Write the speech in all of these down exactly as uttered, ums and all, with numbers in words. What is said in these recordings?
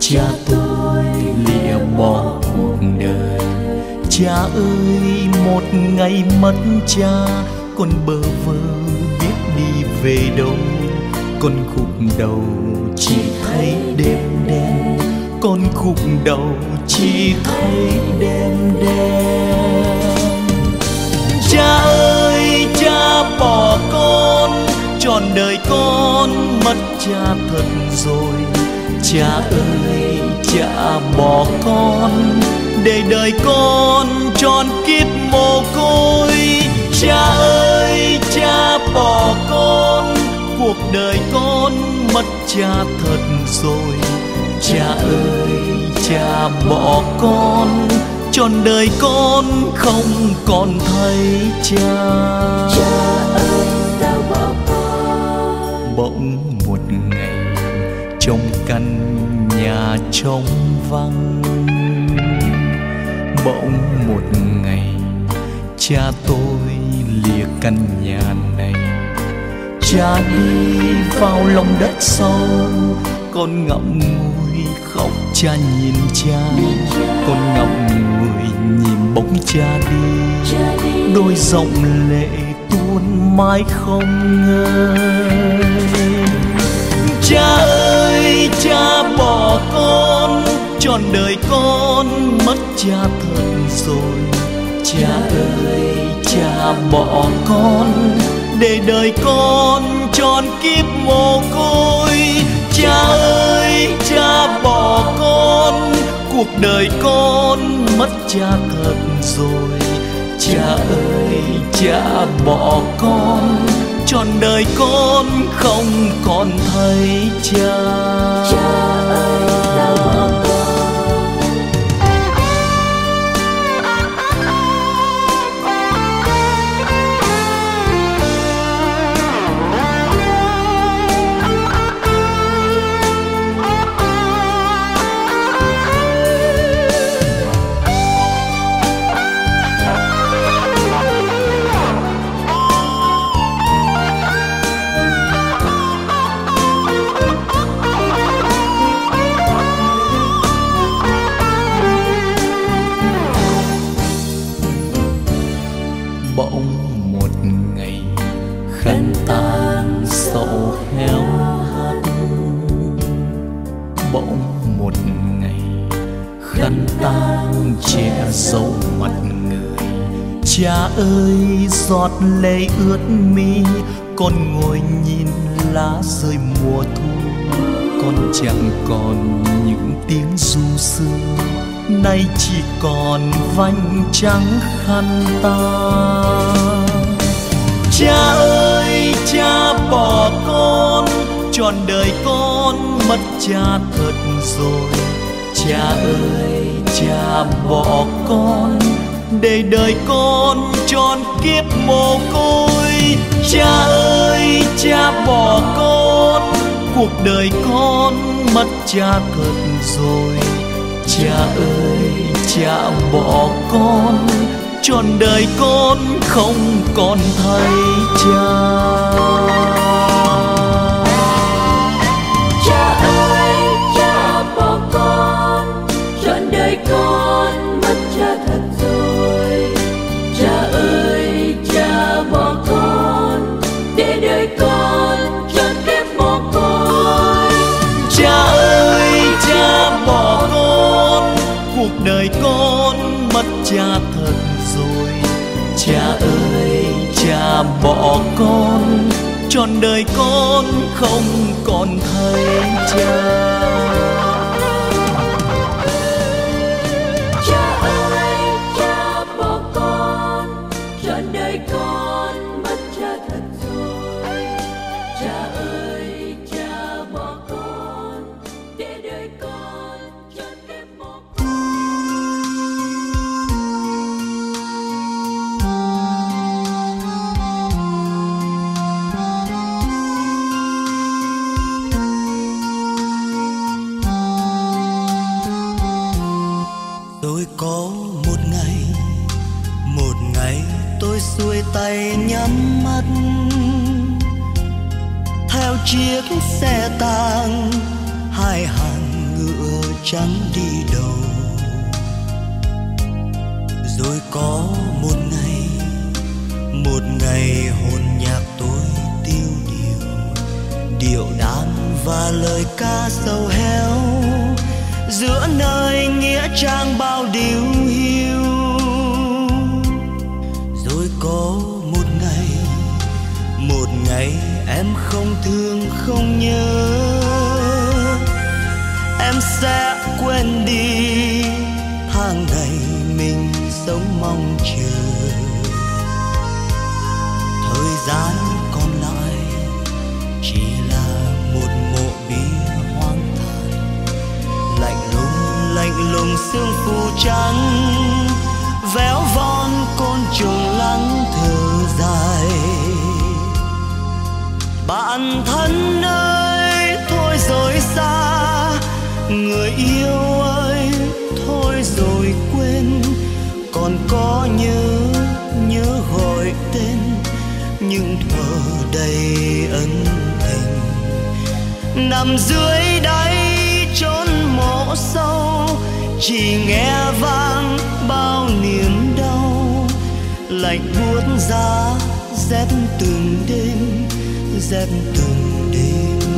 cha tôi lìa bỏ cuộc đời. Cha ơi, một ngày mất cha, con bơ vơ biết đi về đâu. Con khúc đầu chỉ thấy đêm đen, con khúc đầu chỉ thấy đêm đen. Cha ơi, cha bỏ con, trọn đời con mất cha thật rồi. Cha ơi, cha bỏ con, để đời con tròn kiếp mồ côi. Cha ơi, cha bỏ con, cuộc đời con mất cha thật rồi. Cha ơi, cha bỏ con, trọn đời con không còn thấy cha. Cha ơi, sao bỏ con? Bỗng một ngày trong căn nhà trống vắng, bỗng một ngày cha tôi lìa căn nhà này. Cha đi vào lòng đất sâu, con ngậm ngùi khóc cha nhìn cha. Con ngậm ngùi nhìn bóng cha đi, đôi dòng lệ tuôn mãi không ngơi. Cha ơi, cha bỏ con, trọn đời con mất cha thật rồi. Cha ơi, cha bỏ con, để đời con tròn kiếp mồ côi. Cha ơi, cha bỏ con, cuộc đời con mất cha thật rồi. Cha ơi, cha bỏ con, trọn đời con không còn thấy cha. Cha ơi, sao bỏ con? Bỗng một ngày khăn tàn sầu héo hắt, bỗng một ngày khăn tàn che dấu mặt người. Cha ơi, giọt lệ ướt mi, con ngồi nhìn lá rơi mùa thu. Con chẳng còn những tiếng ru xưa, nay chỉ còn vành trắng khăn tàn. Cha ơi, cha bỏ con, trọn đời con mất cha thật rồi. Cha ơi, cha bỏ con, để đời con tròn kiếp mồ côi. Cha ơi, cha bỏ con, cuộc đời con mất cha thật rồi. Cha ơi, cha bỏ con, trọn đời con không còn thấy cha. Cha ơi, cha bỏ con, trọn đời con mất cha thật rồi. Cha ơi, cha bỏ con, để đời con trọn kiếp mồ côi. Cha ơi, cha bỏ con, cuộc đời con mất cha thật rồi. Cha ơi, cha bỏ con, trọn đời con không còn thấy cha. Cha ơi, cha bỏ con, trọn đời con mất cha thật rồi. Cha ơi, cha bỏ con, để đời con trọn kiếp mồ côi. Tôi có một ngày, một ngày tôi xuôi tay nhắm mắt, theo chiếc xe tang hai hàng ngựa chẳng đi đâu. Rồi có một ngày, một ngày hồn nhạc tôi tiêu điều, điệu đàn và lời ca sầu héo giữa nơi nghĩa trang bao điều hiu. Rồi có một ngày, một ngày em không thương không nhớ, em sẽ quên đi tháng ngày mình sống mong chờ. Thời gian còn lại chỉ là một mộ bia hoang tàn, lạnh lùng lạnh lùng sương phủ trắng, véo von côn trùng lắng thở dài. Bạn thân ơi thôi rồi xa, người yêu ơi thôi rồi quên, còn có nhớ nhớ gọi tên nhưng thuở đầy ân tình. Nằm dưới đáy chốn mộ sâu, chỉ nghe vang bao niềm đau, lạnh buốt giá rét từng đêm, rét từng đêm.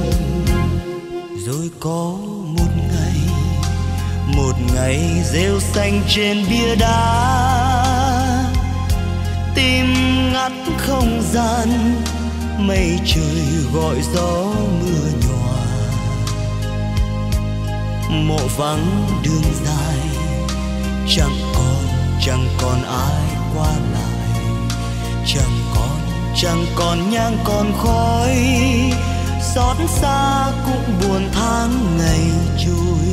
Rồi có một ngày, một ngày rêu xanh trên bia đá, tim ngắt không gian, mây trời gọi gió mưa nhòa. Mộ vắng đường dài, chẳng còn chẳng còn ai qua lại, chẳng còn chẳng còn nhang còn khói, xót xa cũng buồn tháng ngày trôi.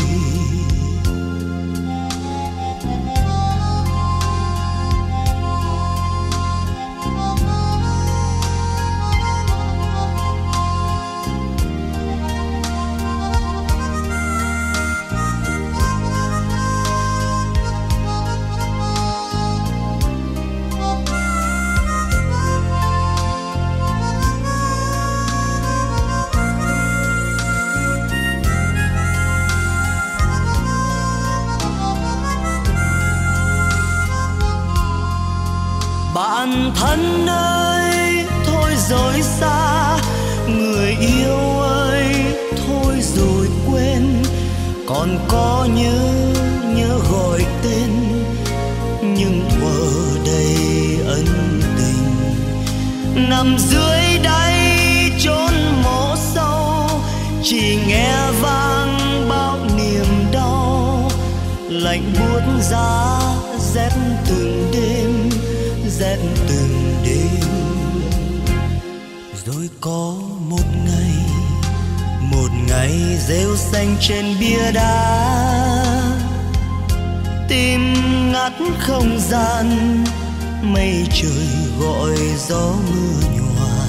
Bạn thân ơi thôi rồi xa, người yêu ơi thôi rồi quên, còn có nhớ nhớ gọi tên nhưng thuở đầy ân tình. Nằm dưới đáy chốn mộ sâu, chỉ nghe vang bao niềm đau, lạnh buốt giá rét từng đêm, rét từng đêm. Rồi có một ngày, một ngày rêu xanh trên bia đá, tim ngắt không gian, mây trời gọi gió mưa nhòa.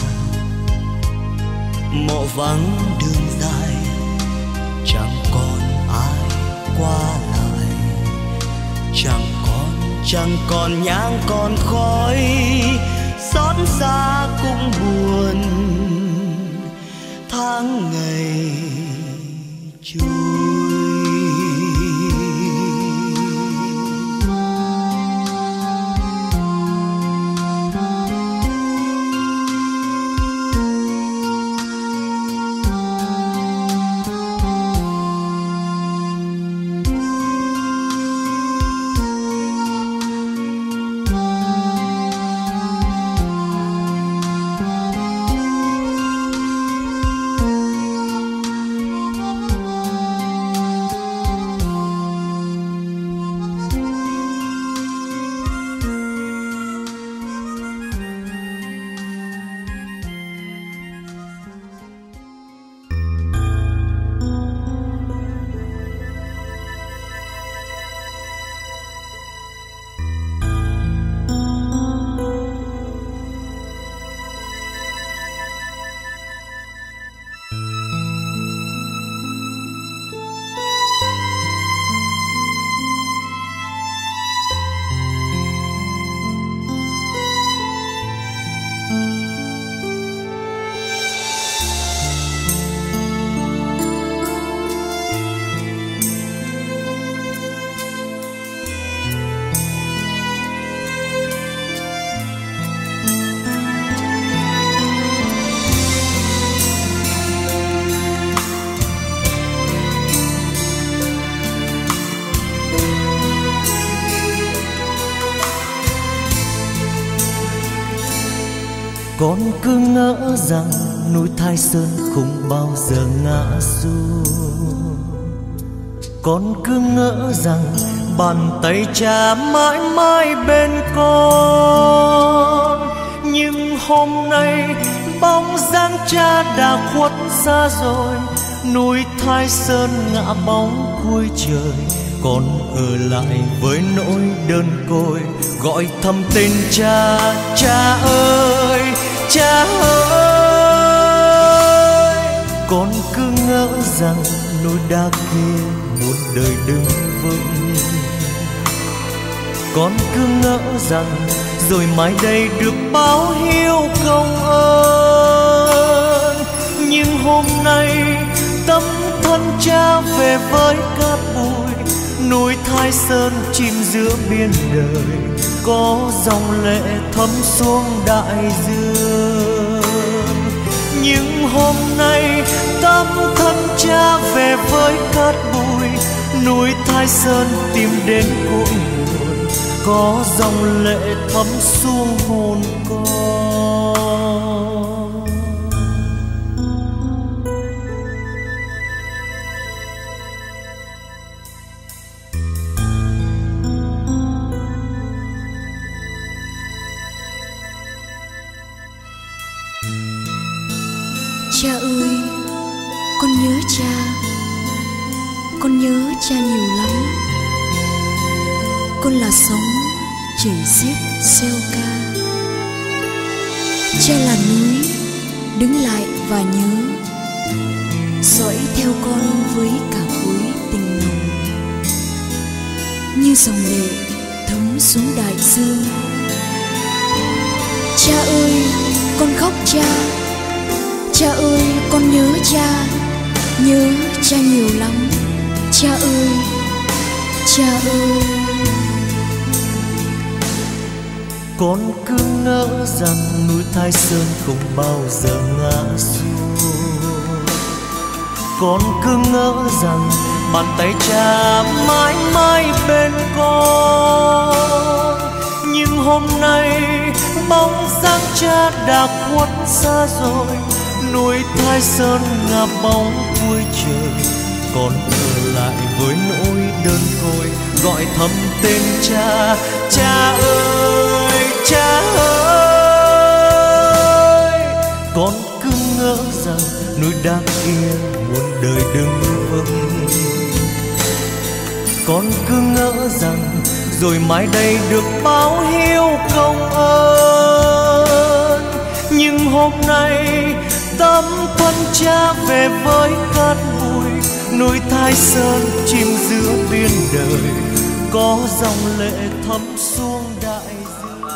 Mộ vắng đường dài, chẳng còn ai qua lại, chẳng chẳng còn nhang còn khói, xót xa cũng buồn tháng ngày trôi. Con cứ ngỡ rằng núi Thái Sơn không bao giờ ngã xuống. Con cứ ngỡ rằng bàn tay cha mãi mãi bên con. Nhưng hôm nay bóng dáng cha đã khuất xa rồi, núi Thái Sơn ngã bóng cuối trời. Con ở lại với nỗi đơn côi, gọi thầm tên cha. Cha ơi, cha ơi. Con cứ ngỡ rằng núi đá kia một đời đứng vững. Con cứ ngỡ rằng rồi mai đây được báo hiếu công ơn. Nhưng hôm nay tấm thân cha về với cát bụi, núi Thái Sơn chìm giữa biển đời, có dòng lệ thấm xuống đại dương. Nhưng hôm nay tấm thân cha về với cát bụi, núi Thái Sơn tìm đến cội nguồn, có dòng lệ thấm xuống hồn con. Cha ơi, con nhớ cha, con nhớ cha nhiều lắm. Con là sóng chảy xiết xeo ca, cha là núi đứng lại và nhớ, dõi theo con với cả khối tình nồng, như dòng lệ thấm xuống đại dương. Cha ơi, con khóc cha. Cha ơi, con nhớ cha, nhớ cha nhiều lắm. Cha ơi, cha ơi. Con cứ ngỡ rằng núi Thái Sơn không bao giờ ngã xuống. Con cứ ngỡ rằng bàn tay cha mãi mãi bên con. Nhưng hôm nay bóng dáng cha đã khuất xa rồi, núi Thái Sơn ngả bóng cuối trời. Con ở lại với nỗi đơn côi, gọi thầm tên cha. Cha ơi, cha ơi. Con cứ ngỡ rằng núi đá kia muôn đời đứng vững. Con cứ ngỡ rằng rồi mai đây được báo hiếu công ơn. Nhưng hôm nay tấm thân cha về với cát bụi, núi Thái Sơn chìm giữa biển đời, có dòng lệ thấm xuống đại dương.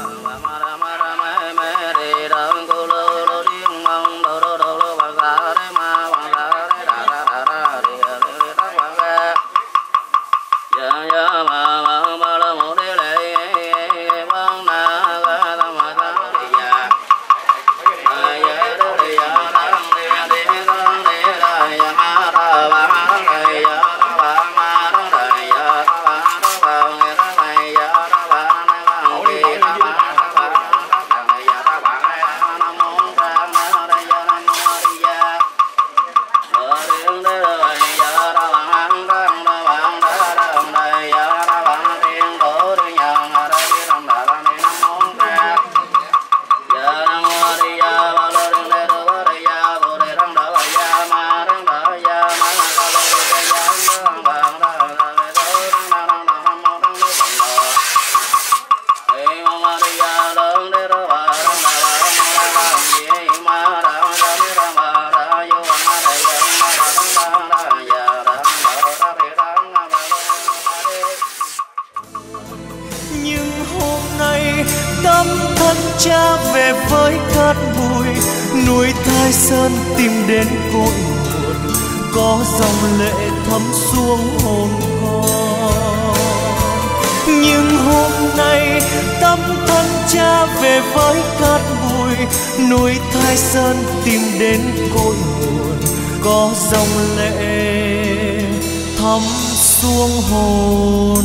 Tấm thân cha về với cát bụi, núi Thái Sơn tìm đến cội nguồn, có dòng lệ thấm xuống hồn con. Nhưng hôm nay tấm thân cha về với cát bụi, núi Thái Sơn tìm đến cội nguồn, có dòng lệ thấm xuống hồn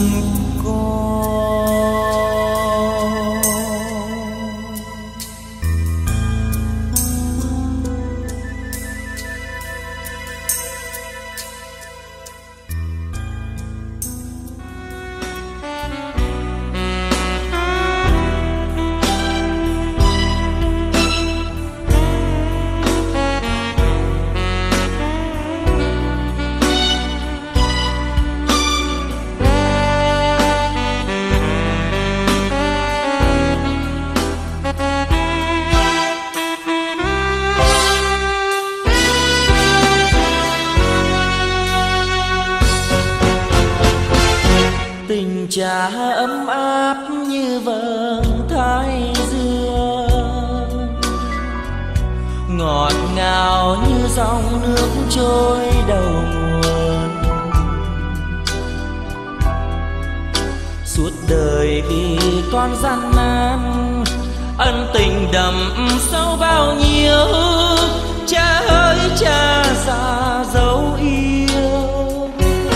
con. trà ấm áp như vầng thái dương, ngọt ngào như dòng nước trôi đầu nguồn. Suốt đời vì con gian nan, ân tình đậm sâu bao nhiêu. Cha ơi cha già dấu yêu,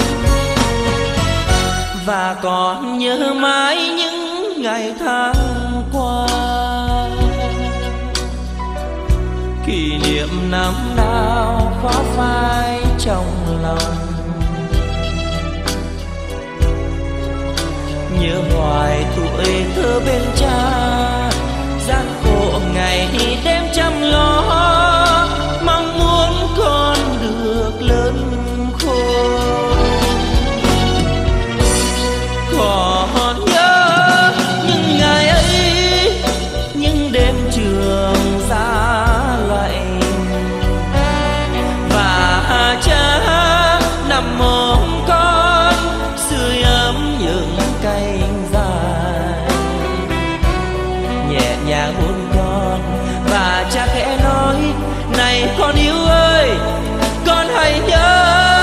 và còn nhớ mãi những ngày tháng qua. Kỷ niệm năm nào khó phai trong lòng, nhớ hoài tuổi thơ bên cha. Gian khổ ngày đêm chăm lo, mong muốn con được lớn khôn. Còn nhớ những ngày ấy, những đêm trường giá lạnh, và cha nằm ôm con sưởi ấm những cánh dài, nhẹ nhàng hôn con và cha khẽ nói: này con yêu ơi, con hãy nhớ,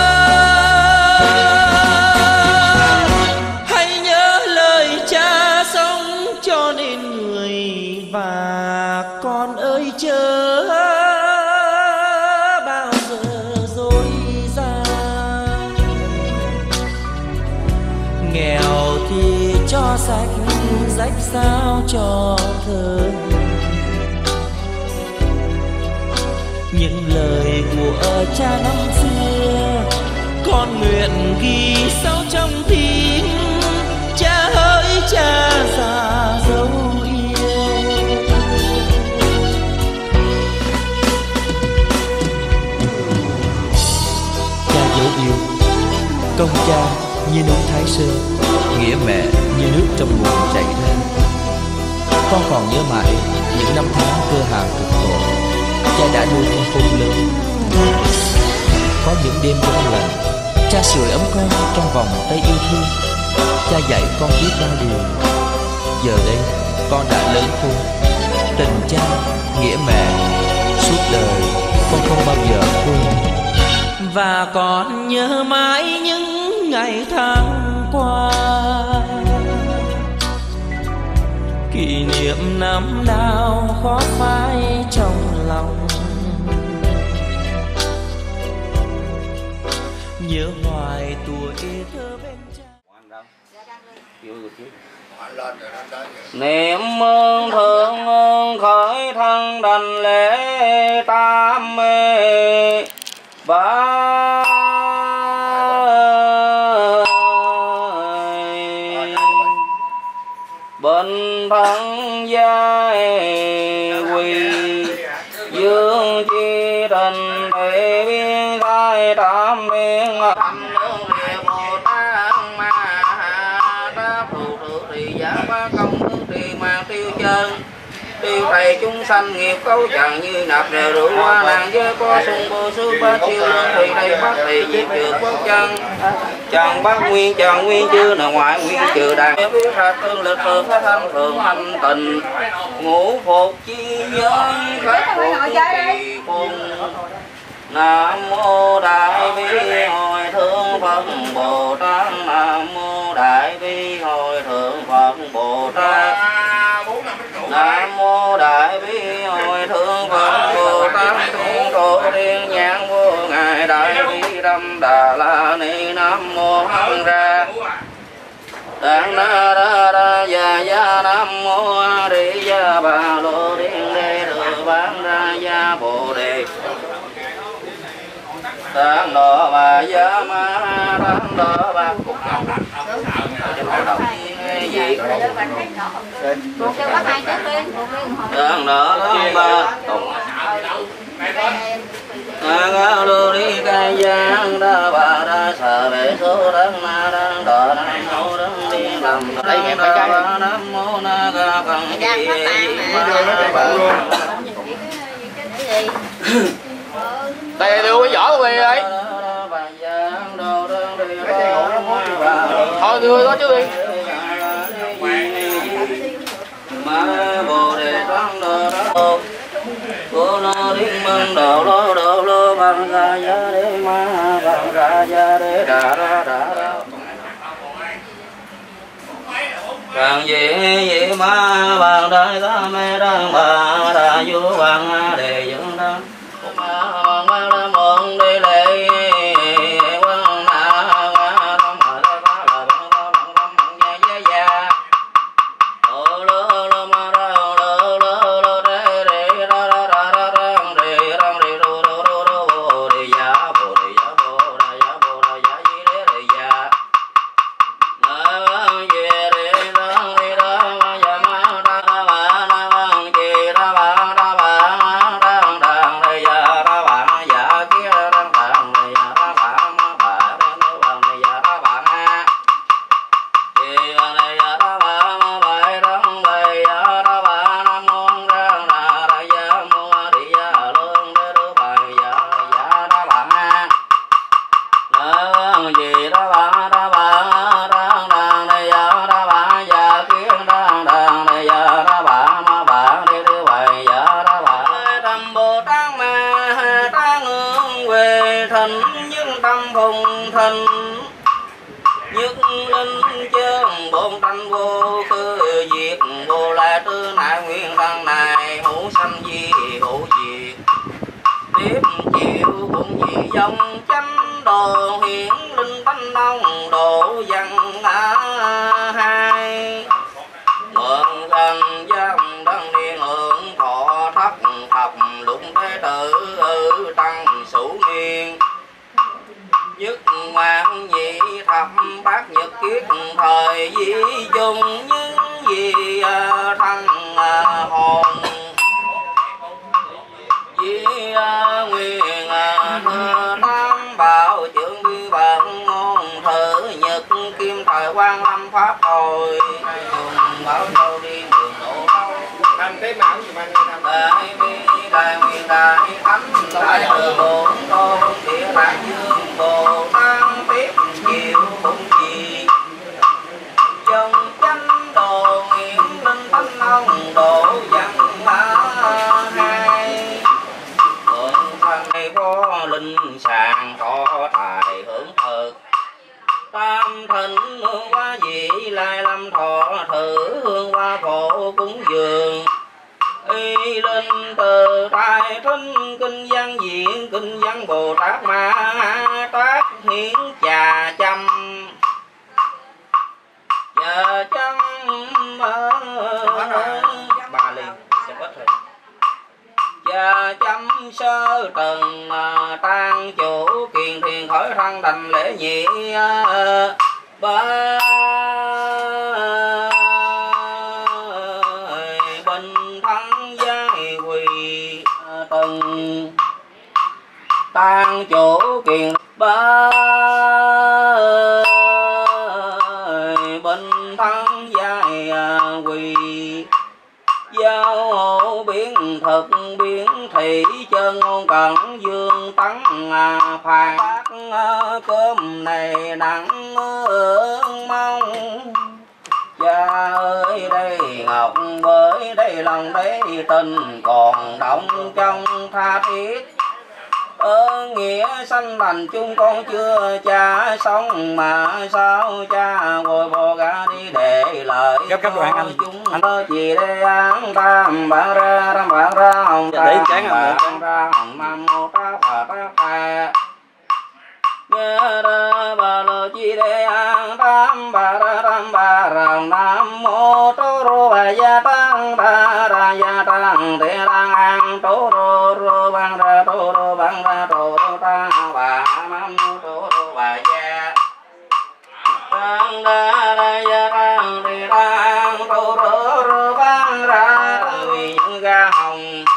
hãy nhớ lời cha sống cho nên người. Và con ơi chớ bao giờ dối gian, nghèo thì cho sách rách sao cho thơ. Những lời của cha năm xưa con nguyện ghi sâu trong tim. Cha ơi cha già dấu yêu, cha dấu yêu. Công cha như núi Thái Sơn, nghĩa mẹ như nước trong nguồn chảy ra. Con còn nhớ mãi những năm tháng cơ hàng cực khổ, cha đã nuôi con khôn lớn. Có những đêm trong lành, cha sưởi ấm con trong vòng tay yêu thương. Cha dạy con biết bao điều. Giờ đây con đã lớn khôn, tình cha, nghĩa mẹ suốt đời con không bao giờ quên. Và còn nhớ mãi những ngày tháng qua, kỷ niệm năm nào khó phai trong lòng. Nhớ hoài tuổi thơ bên cha. Niệm ơn thượng ơn khởi thân đành lễ tam mê ba bình thân giai quỳ dương chi trình thể biên khai tam biên âm nương địa bồ tát ma đáp thủ thử thì giả ba công thức thì mang tiêu chân tiêu thầy chúng sanh nghiệp cấu chẳng như nạp rượu rượu hoa nàng với có sung vô sư ba chiêu lương thì đây bắt thì diệt trừ quốc chân chẳng bác nguyên chẳng nguyên chưa là ngoại nguyên trừ đàn biết ra tương lực thường phát thanh thường thanh tình ngũ phục chi nhân khách phục chi cùng. Nam mô Đại Bi Hội Thượng Phật Bồ Tát. Nam mô Đại Bi Hội Thượng Phật Bồ Tát. Nam mô Đại Bi Hội Thượng Phật Bồ Tát. Thiên Tổ Thiên Nhãn Vô Ngài Đại Bi Đâm Đà La Ni. Nam mô Hằng Ra Đàn Na Đa Đa Già Gia. Nam mô A Di Đà Bà Lô Thiên Đế Tự Bán Ra Gia Bồ Đề. Đàn Đô Bà Gia Ma Đàn Đô Bà Cục Ngọc gì một kêu có hai trái tuyên đàn Đô Bà Tùng Nga Đô Đi Ca Giang Đa Bà Đa Sở Bệ Số Đăng Na Đăng Đô Nam Mô Đăng Đi Đầm Đây mẹ phải trái Nam Mô Na Ga Cần Chi đây đưa cái vỏ về đây thôi đưa đó chứ đi liên mừng đồ lô đồ lô bằng ra giá đế ma bằng ra giá đế đà ra đà ra bằng dị dị ma bằng đại ta mê đăng bà đà vô bằng đề dưỡng đăng bằng ma đa mộng đi lệ quân na qua thông mở ra phá là bằng ta bằng tâm bằng gia gia gia lô lô lô ma ra lô lô lô rê rê ra ra ra ra răng rê răng rê rô rô rô rô bồ đề gia bồ đề gia bồ đà gia bồ đà gia di đế đề gia na vang về đề răng rê răng gia ma ra ra ba na vang về ra ba ra ba răng đăng đề gia ra ba gia kia răng đăng đề gia ra ba ma ba ra na vang đề gia ra ba ha đề đề gia ra ba ma ba răng đề gia ra ba nam mô răng đà ra gia mô đi gia lương đế đô ba gia gia ra ba ha na vang về ra ba ra ba răng đăng đề gia ra ba gia kia răng đăng đề gia ra ba ma ba đế đô ba gia ra ba tâm bồ tát ma tát hướng về thành nhưng tâm phùng thành nhất linh chân bổn tánh vô khư diệt vô la tư nại nguyên đăng này hữu sanh di hữu diệt tiếp chịu cũng dị dòng chánh đồ hiển linh tánh nông độ văn hai mượn thần giam đăng niên hưởng thọ thất thập lục thế tử tăng sủ miên nhất ngoan nhị thập bát nhật kiết thời di chung những gì thân hồn di nguyên tam bảo trưởng biên bản môn thử nhật kim thời quan lâm pháp hồi dùng bảo đâu đi đường độ đâu Thành tế mạo gì mà thành đại bi đại nguyên đại thánh đại từ bổn tôn địa đại dương bồ tát tiếp chịu cũng gì dòng chánh đồ nghiễm linh thánh ông độ văn hai mượn thân này có linh sàng thọ tài hưởng thực tam thịnh hương hoa vị lai lâm thọ thử hương hoa phổ cúng dường y linh từ tài thính kinh văn diện kinh văn bồ tát ma tát hiến trà chăm trà chăm bà liền chấm ít thôi trà chăm sơ trần tan chủ kiền thiền khỏi thân đành lễ nhị ba bình thân giai quỳ từng tan chủ kiền ba bình thân giai quỳ giao hộ biến thực biến thị chân ngôn cẩn dương tấn phàn bát cơm này nặng ơn mong cha ơi đây ngọc với đây lòng đây tình còn động trong tha thiết ơn nghĩa sanh thành chung con chưa cha sống mà sao cha ngồi bò gà đi để lời gấp gấp đoạn anh chúng anh chỉ để ăn tam bản ra tam bản ra hồng tam bản ra hồng nam mô ta bà ta ta nhớ ra bà lo chỉ để ăn tam bà ra tam bà ra nam mô tô rô bà gia tăng bà ra gia tăng thế đang ăn tô rô rô bang ra tô rô bang ra tô rô ta bà nam mô tô rô bà gia tăng ra ra gia tăng thế đang tô rô rô bang ra vì những ga hồng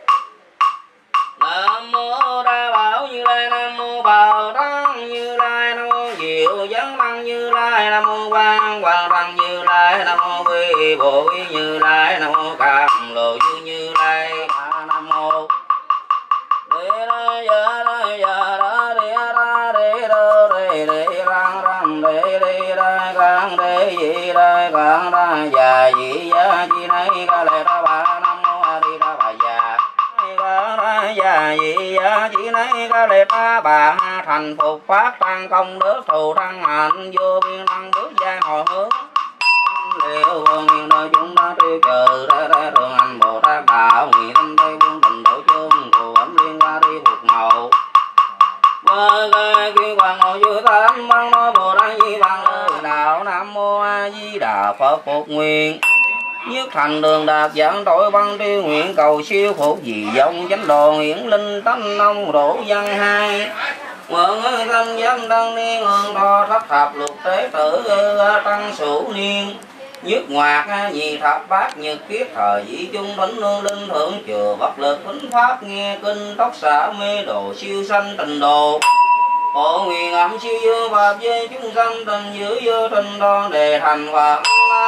nam mô đa bảo như lai nam mô bảo tăng như lai nam mô diệu vấn tăng như lai nam mô quang quang tăng như lai nam mô vi bộ vi như lai nam mô cam lộ như như lai nam mô đề ra ya ra ya ra đề ra đề ra đề đề rang rang đề đề ra rang đề di ra rang ra ya di ya di nay ca lệ ra ba nam mô a di đà bà già ra ra vị chỉ lấy cái lệ ta bà thành phục phát tăng công đức thù thăng hạnh vô biên năng bước giang hồi hướng liệu vô miền nơi chúng ta tiêu trừ ra ra thường hành Bồ Tát đạo nguyện tâm tây quân tình độ chung của ấm liên qua đi phục màu với cái kỳ quan ngồi chư tám băng nói Bồ Tát Di Bằng lời đạo Nam Mô A Di Đà Phật phục nguyện nhất thành đường đạt giảng tội văn tiêu nguyện cầu siêu phục vì dòng chánh đồ hiển linh tánh nông đổ văn hai mượn thân giám tăng niên hương đo thất thập lục tế tử tăng sửu niên nhất ngoạc nhì thập bát nhật kiết thời dĩ chung thánh lương linh thượng chừa bất lực thính pháp nghe kinh tóc xả mê đồ siêu sanh tình đồ hộ nguyện ẩm siêu dương pháp với chúng sanh tình giữ vô tình đoan đề thành Phật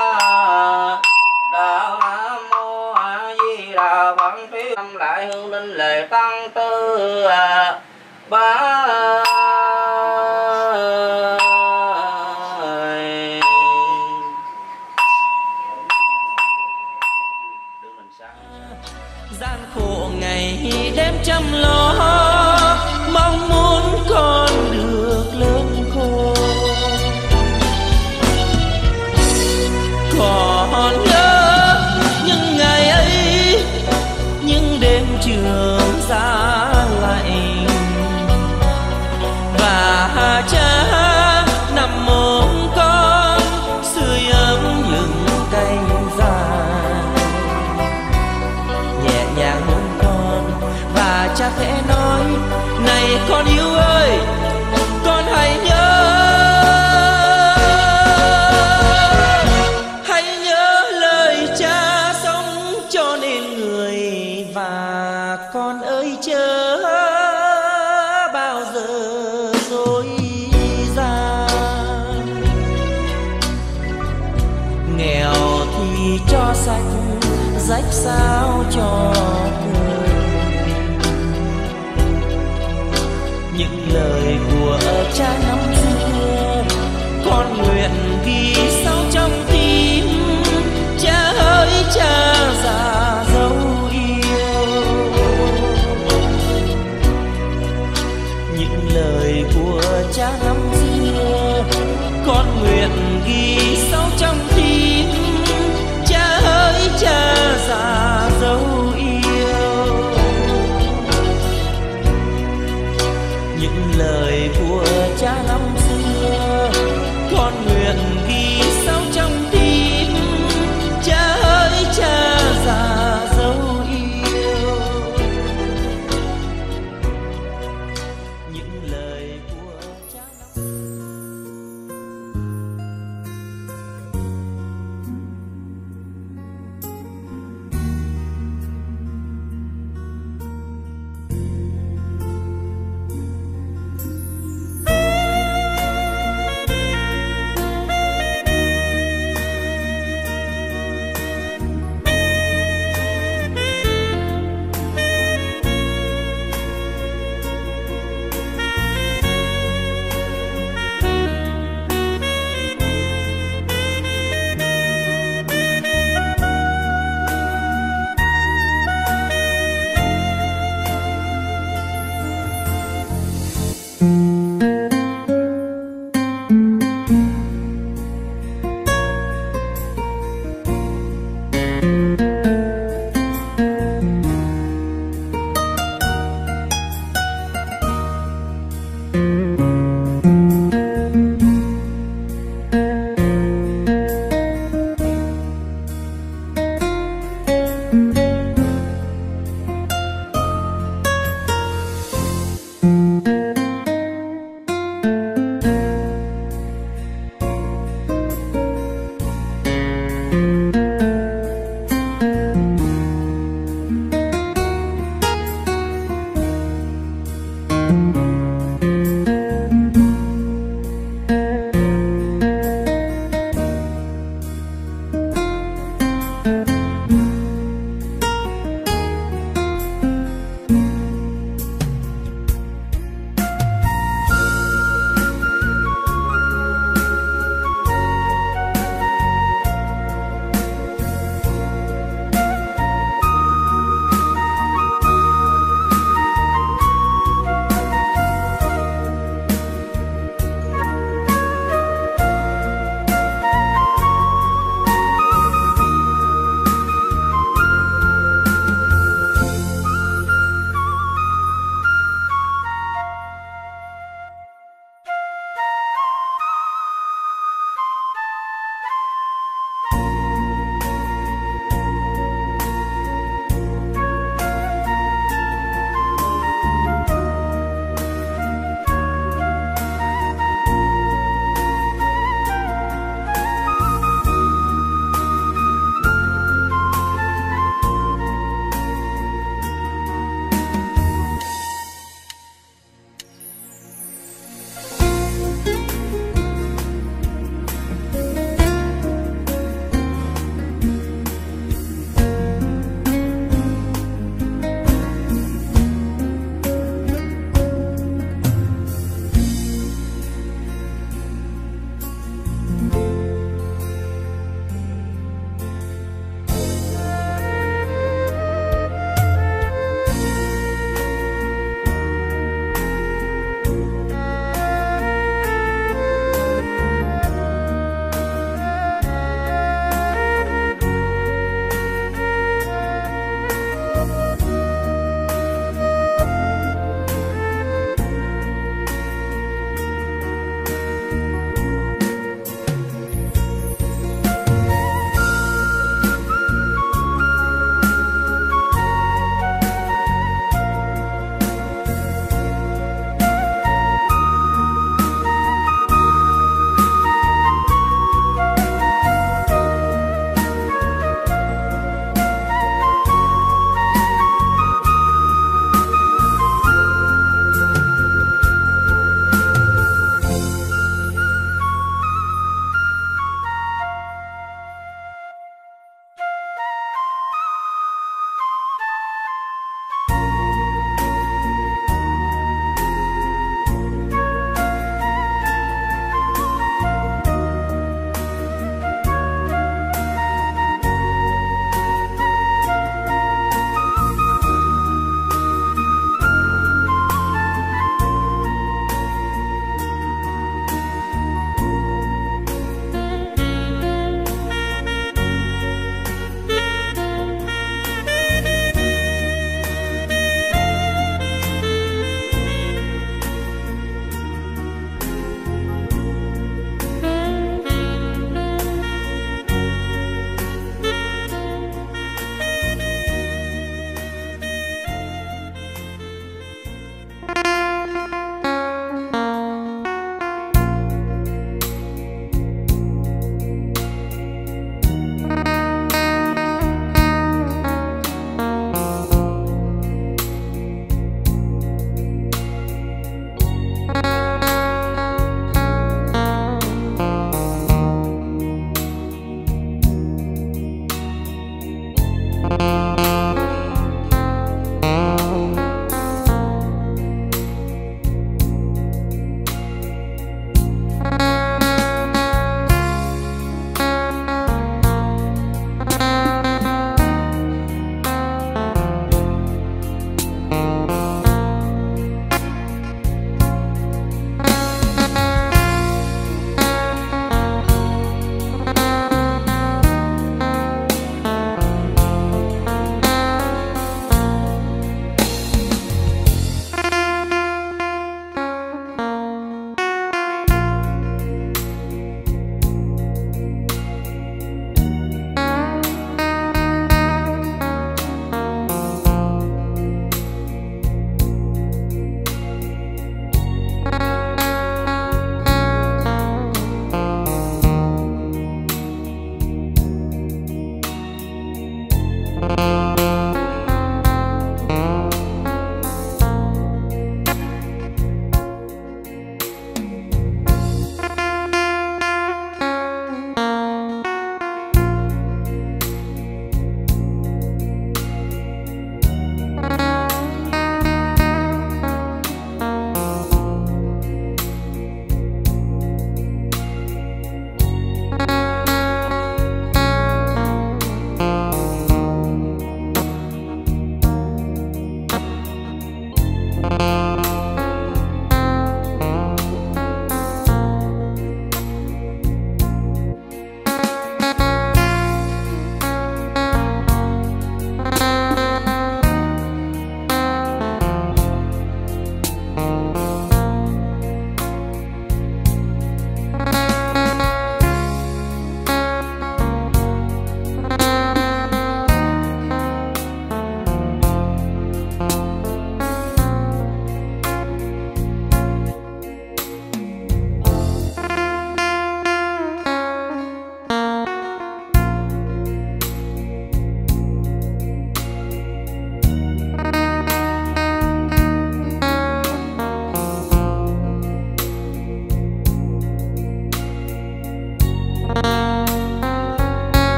đạo Nam Mô A Di Đà Phật trí tâm lại hương linh lệ tăng tư ba gian khổ ngày đêm chăm lo mong muốn con được lớn khôn còn nhớ những ngày ấy những đêm trường giá lạnh và cha nằm ôm con sưởi ấm những cánh dài nhẹ nhàng hôn con và cha khẽ nói này con yêu ơi con hãy nhớ hãy nhớ lời cha sống cho nên người và con ơi chớ bao giờ dối gian nghèo thì cho sạch rách sao cho cười những lời của cha năm xưa con nguyện ghi sâu trong tim cha ơi cha già dấu yêu những lời của cha năm xưa con nguyện ghi sâu trong tim cha ơi cha già dấu yêu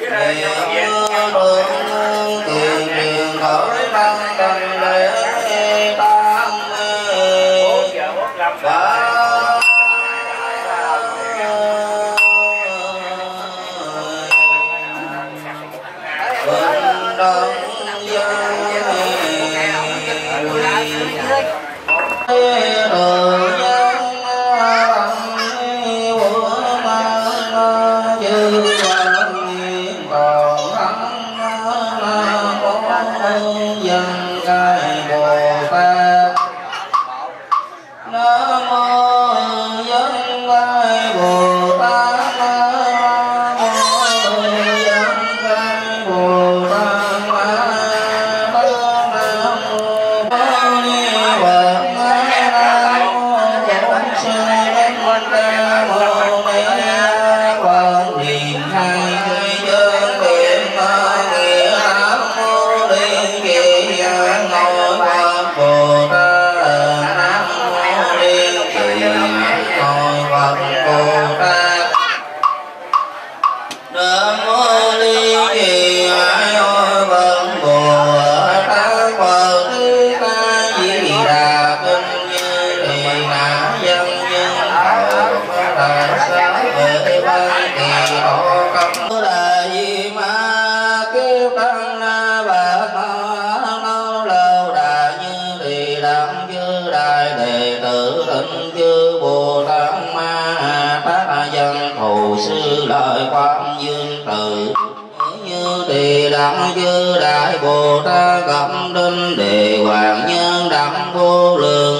Đặng chư đại Bồ Tát cẩm đinh đề hoàng nhân đẳng vô lượng,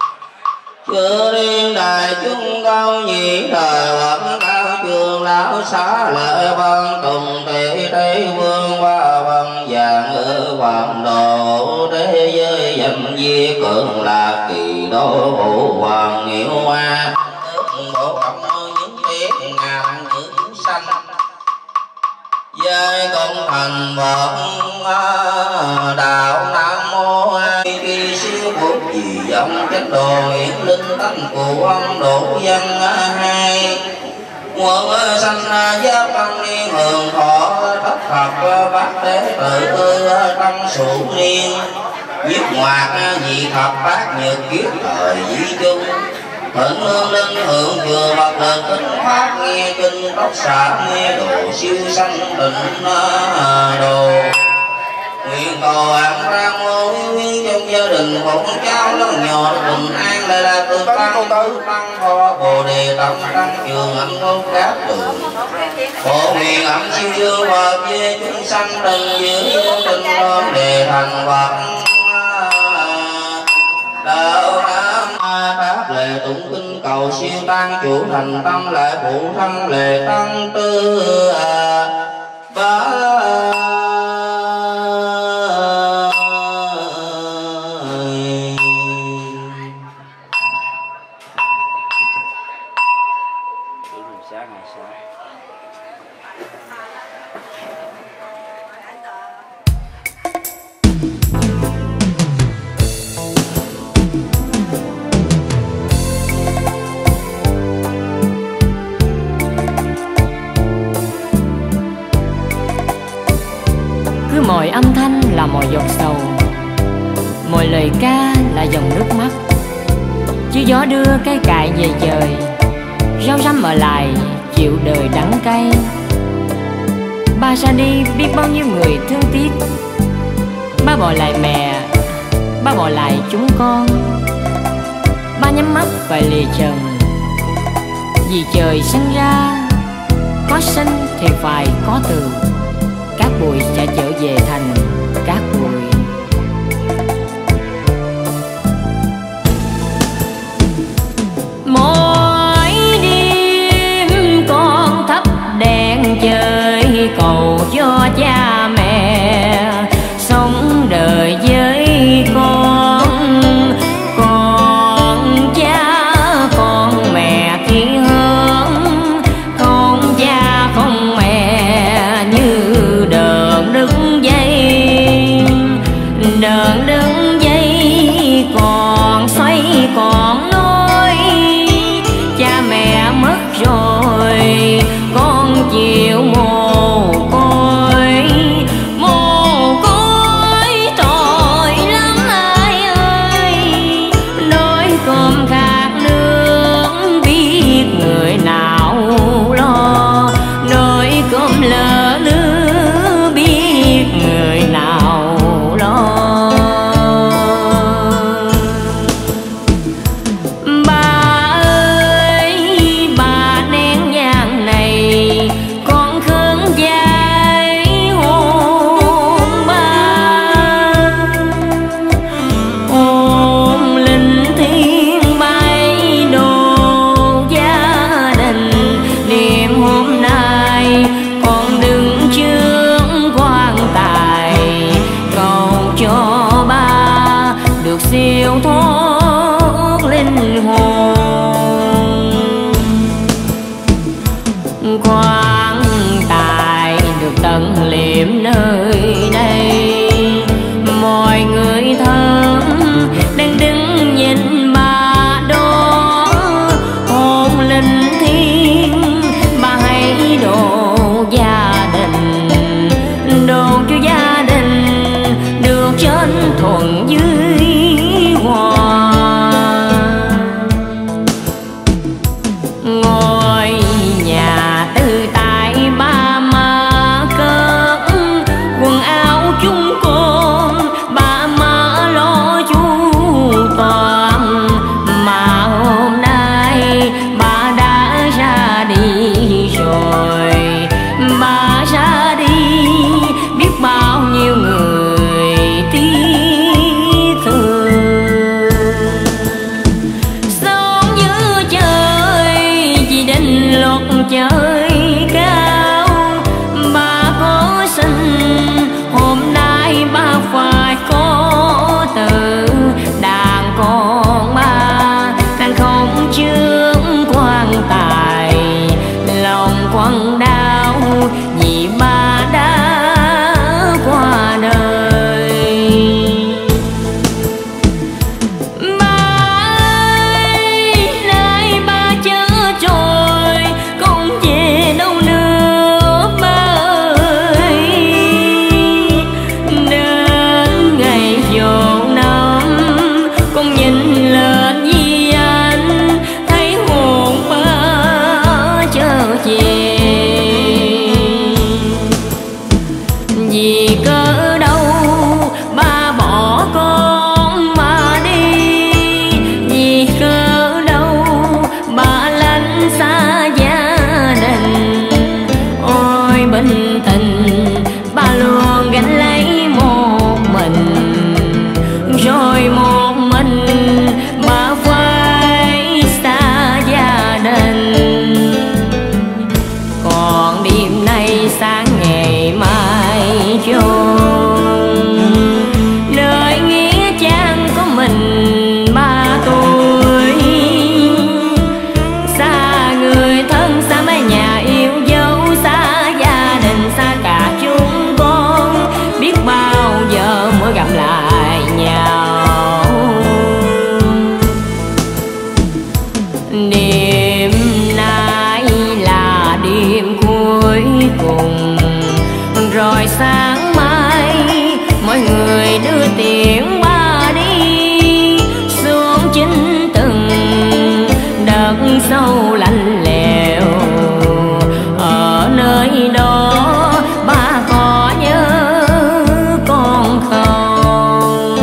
chư thiên đại chúng cao nhị đời hoặc cao trường lão xá lợi văn tùng tỷ tế vương qua văn vàng ở hoàng độ thế giới dâm di cường là kỳ đô hộ hoàng hiệu hoa bộ cộng những tiếng ngàn những sanh giới công thành Phật đạo Nam Mô A Di siêu quốc gì dòng chánh đồ hiển linh tánh của ông độ dân hai nguồn sanh giác tăng niên hưởng thọ thất thập bát tế tự tư tăng sủ niên giết ngoạc dị thập bát nhật kiếp thời di chung thịnh hương linh hưởng vừa bậc lên tính pháp nghe kinh tóc xạ nghe đồ siêu sanh định đồ nguyện cầu an ra ngô nguyên trong gia đình một cháu lớn nhỏ bình an lại là từ tăng tứ tăng ho bồ đề tâm tăng trường hạnh phúc các đường phổ nguyện ẩm siêu dương và về chúng sanh tình giữ tình đơn đề thành Phật đạo Nam Pháp lệ tụng kinh cầu siêu tăng chủ thành tâm lệ phụ thân lệ tăng tư ba mọi âm thanh là mọi giọt sầu, mọi lời ca là dòng nước mắt. Chứ gió đưa cây cại về trời, rau răm ở lại chịu đời đắng cay. Ba ra đi biết bao nhiêu người thương tiếc, ba bỏ lại mẹ, ba bỏ lại chúng con. Ba nhắm mắt phải lìa trần, vì trời sinh ra có sinh thì phải có từ. Cát bụi sẽ trở về thành cát bụi. Mỗi đêm con thắp đèn chơi cầu cho cha mẹ sống đời với con. Con cha con mẹ khi hơn, không cha không mẹ như đờn đứt dây. trời cao. Bà có sinh hôm nay ba phải có từ, đàn con ba đang không trước quan tài, lòng quặn đau vì ba đã qua đời. Ba ơi, nay ba chớ trôi không về đâu nữa ba ơi. Đến ngày dỗ năm con nhìn lên vì anh thấy hồn ba trở về. Vì cớ đâu ba bỏ con mà đi, vì cớ đâu ba lánh xa gia đình. Ôi bình tình ba luôn gánh lấy một mình, rồi một mình ba phải xa gia đình. Còn đêm nay sáng ngày mai chôn, nơi nghĩa trang có mình ba tôi. Xa người thân, xa mấy nhà yêu dấu, xa gia đình, xa cả chúng con, biết bao giờ mới gặp lại nhau. Đêm nay là đêm cuối cùng, rồi sáng mai mọi người đưa tiễn ba đi xuống chính từng đất sâu lạnh lẽo. Ở nơi đó ba có nhớ con không?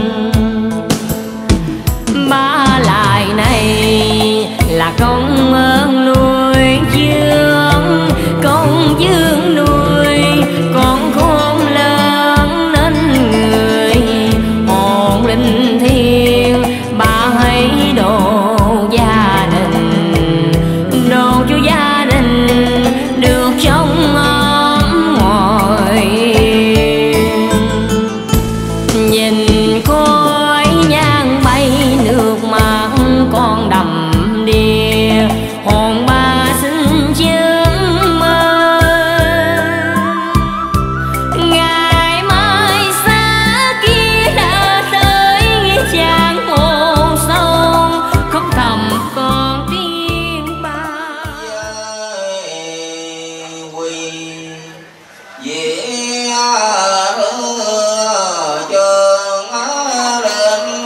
Ba lại này là công ơn nuôi dưỡng, công dương nuôi con khôn lớn nên người. Hồn linh thiêng ba hãy độ gia đình, độ cho gia đình được trong ấm ngồi. Nhìn khói nhang bay nước mắt con đầm đìa, hồn ba xin chứng mơ. Ngày mai xa kia đã tới chàng hồ sâu, khóc thầm con tiếng ba. Quỳ về trường lên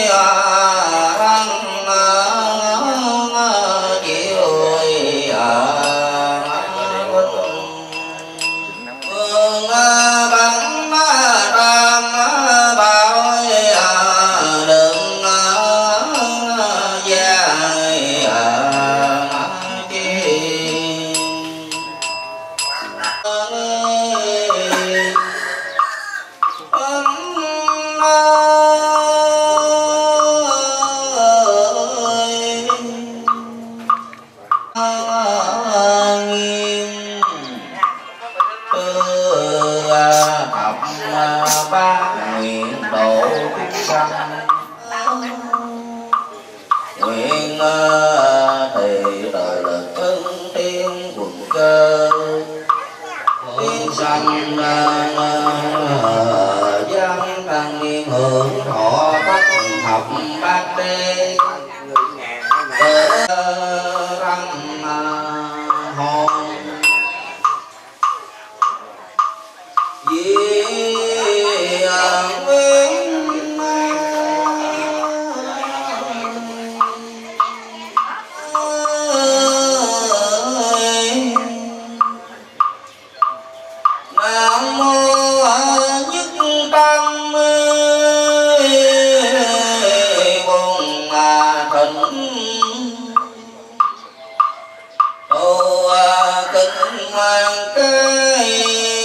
ba nguyện độ chúng sanh, nguyện thì đời lực ưng tiên quần cơ, tiên sanh dân tăng niên hưởng thọ tất thập bát đế. Răng hồn vì nguyên nam mô nhất tâm bồn thịnh tô kinh hoàng cây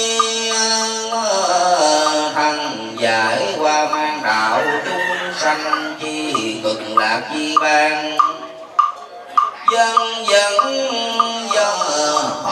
thăng giải qua mang đạo chúng sanh chi cực lạc chi ban dân dân dân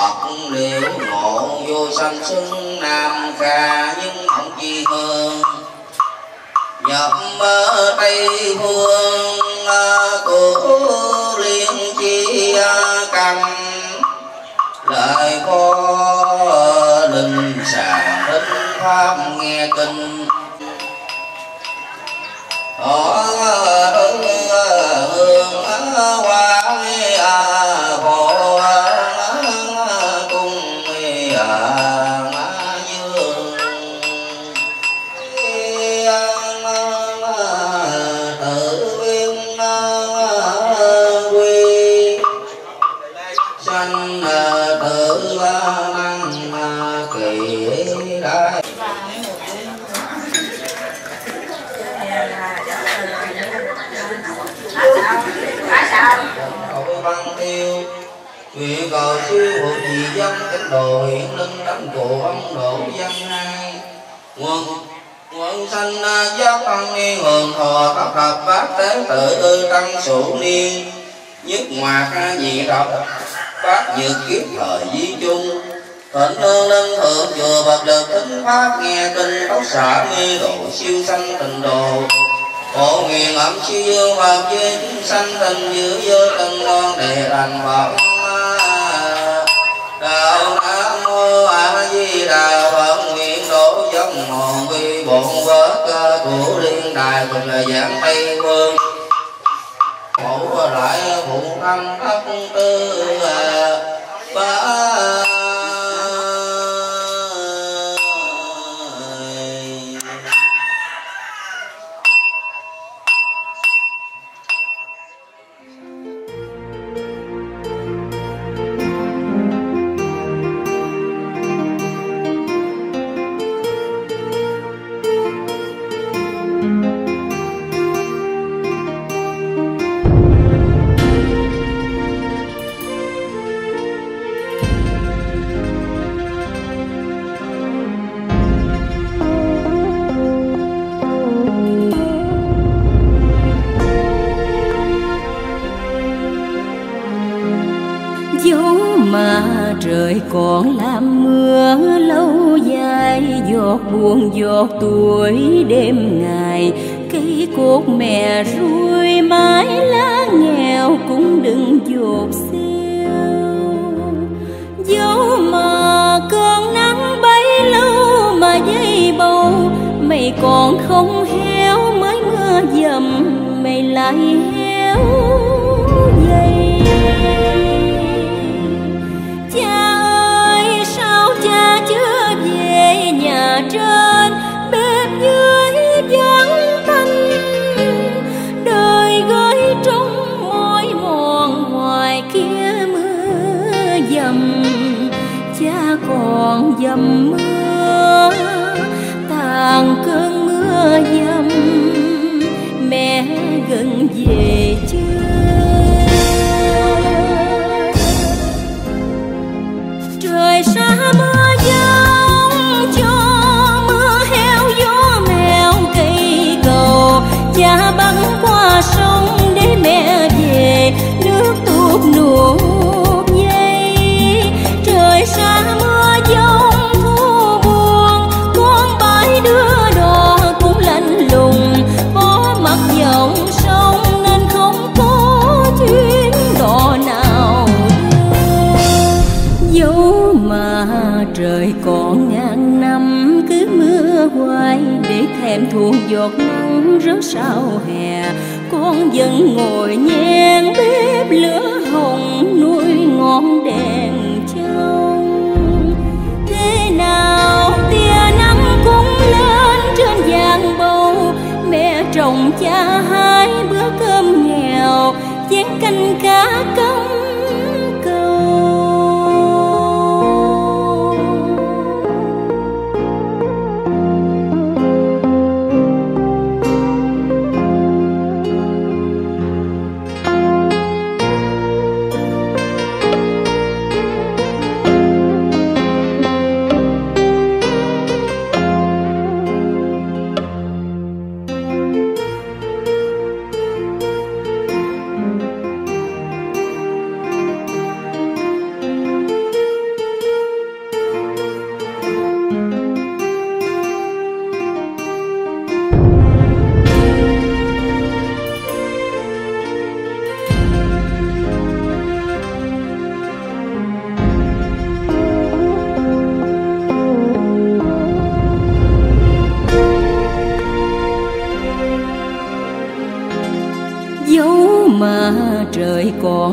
Phật liễu ngộ vô sanh xưng Nam Kha nhưng không chi hơn. Nhập mơ Tây Phương của liên chi cầm lại có linh sàng linh pháp nghe kinh. Đó hương hoa hộ cung dương tự viên quy sanh tự năng kỳ đại. Hội văn tiêu nguyện cầu siêu hộ trì dân kính đồ hiện linh đánh cụ ông độ dân hai quân quân sanh giác tăng niên hưởng thọ thập thập bát tế tự tư tăng sủ niên nhất ngoạc nhị độc bát nhược kiếp thời di chung thịnh hương linh thượng chùa bậc lực thính pháp nghe kinh tóc xả mê độ siêu sanh tình đồ. Hộ nguyện ẩm siêu dương Phật với chúng sanh tình giữ vô từng đoan đề thành Phật. Đạo Nam Mô A Di Đà Phật nguyện độ dòng hồn vi bổn vớt của liên đài cùng là giảng Tây Phương. Mẫu lại phụ thăm thất tư ba. Trời còn làm mưa lâu dài, giọt buồn giọt tuổi đêm ngày. Cây cột mẹ ruồi mái lá nghèo cũng đừng dột xeo. Dẫu mà cơn nắng bấy lâu mà dây bầu, mày còn không héo mới mưa dầm mày lại héo dây. Cha chưa về nhà trên bếp dưới vắng tanh, đời gửi trong mỏi mòn ngoài kia mưa dầm. Cha còn dầm mưa tàn cơn mưa dầm, mẹ gần về chưa. Trời xa mưa giông cho mưa heo gió mèo cây cầu. Cha băng qua sông để mẹ về nước tuột nuốt dây. Trời xa mưa giông thu buồn, con bãi đưa đò cũng lạnh lùng. Có mặt dòng sông nên không có chuyến đò nào. Dẫu mà trời còn ngàn năm cứ mưa hoài, để thèm thuồng giọt nắng rớt sau hè. Con vẫn ngồi nhen bếp lửa hồng nuôi ngọn đèn trong. Thế nào tia nắng cũng lên trên giang bầu, mẹ trồng cha hai bữa cơm nghèo, chén canh cá cống cầu.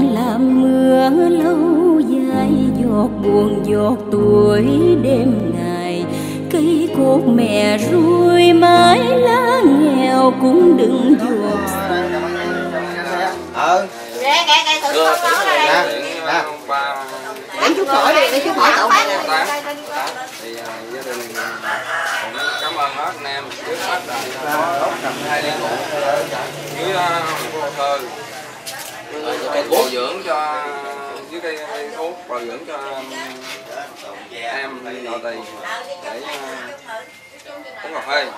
còn làm mưa lâu dài, giọt buồn giọt tuổi đêm ngày. Cây cột mẹ ruồi mái lá nghèo cũng đừng giọt. Ờ. Nghe nghe nghe thử con nói đây. Để chút hỏi đi, để chút hỏi cậu này nè. Thì gia đình cũng cảm ơn hết anh em. Trước hết là có hai ly rượu với cô thơ bổ dưỡng cho với cây thuốc bổ dưỡng cho em nội tỳ để uống cà phê.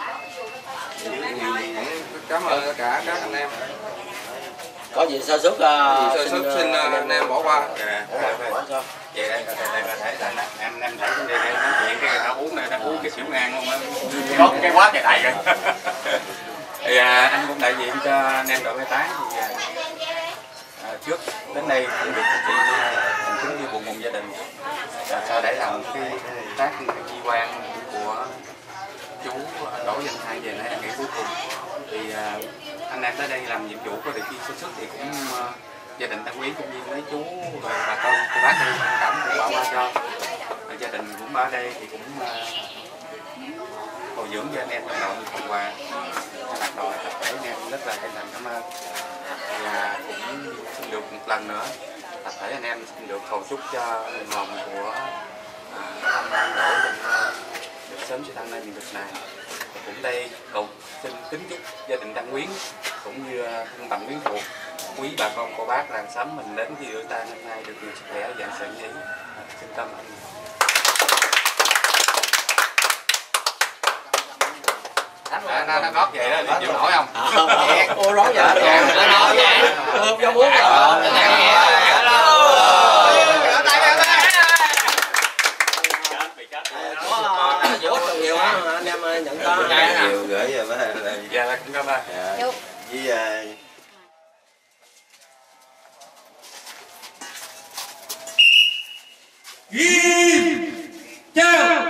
Cảm ơn tất cả các anh em. Có gì sơ suất sơ suất xin anh em bỏ qua. Vậy đây có thể là em em thấy đi đây nói chuyện cái người uống này, ta uống cái xỉu ngang luôn á. Có cái quá trời đầy rồi. Thì à, anh cũng đại diện cho anh em đội mai táng thì à, trước đến đây cũng được thực hiện hành chính như buồn cùng gia đình à, sao để làm cái tác chi quan của chú Đỗ Văn Hai về nay ngày cuối cùng thì à, anh em tới đây làm nhiệm vụ có điều kiện sơ xuất thì cũng uh, gia đình Tân Quyến cũng như mấy chú và bà con cô bác đây thông cảm cũng bỏ qua cho và gia đình cũng ở đây thì cũng uh, bồi dưỡng cho anh em vận động phần quà hoạt động tập thể anh em rất là chân thành cảm ơn và cũng xin được một lần nữa tập thể anh em xin được cầu chúc cho linh hồn của anh Đỗ Văn được sớm sẽ tăng lên những việc này. Cũng đây cầu xin kính chúc gia đình Tân Quyến cũng như thân bằng quyến thuộc quý bà con cô bác làng xóm mình đến khi đưa ta năm nay được nhiều sức khỏe và sự nhí. Xin cảm ơn. À, nó nó gót vậy đó, đi chịu nổi không? Ô nói vậy rồi, nó nói vậy. Không cho muốn rồi. Vỗ nhiều nhiều á anh em nhận có Nhiều gửi về với dạ cũng cảm ơn. Với Ghi chào.